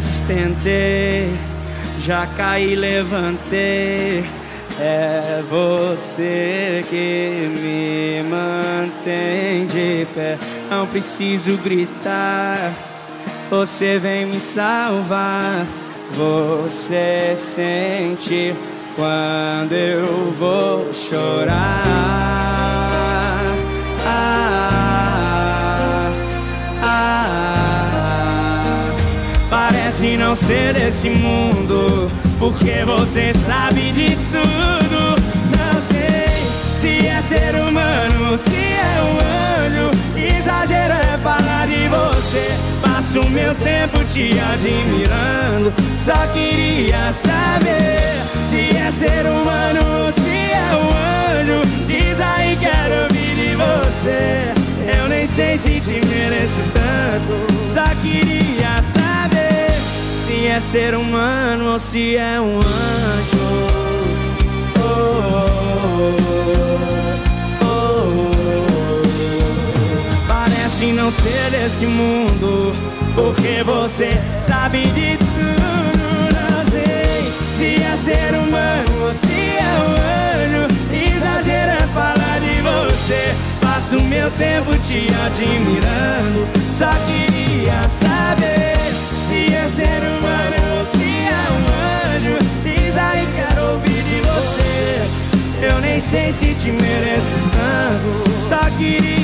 vezes tentei, já caí e levantei. É você que me mantém de pé. Não preciso gritar, você vem me salvar. Você sente quando eu vou chorar. Parece não ser desse mundo, porque você sabe de tudo. Não sei se é ser humano, se é um anjo. Exagero é falar de você. Passo meu tempo te admirando. Só queria saber se é ser humano, se é um anjo. Diz aí, quero ouvir de você. Eu nem sei se te mereço tanto. Só queria saber se é ser humano ou se é um anjo. Oh, oh, oh, oh. Parece não ser desse mundo, porque você sabe de tudo. Não sei se é ser humano ou se é um anjo. Exagero é falar de você. Passo meu tempo te admirando. Só queria saber se é ser humano ou se é um anjo. Diz aí, quero ouvir de você. Eu nem sei se te mereço tanto. Só queria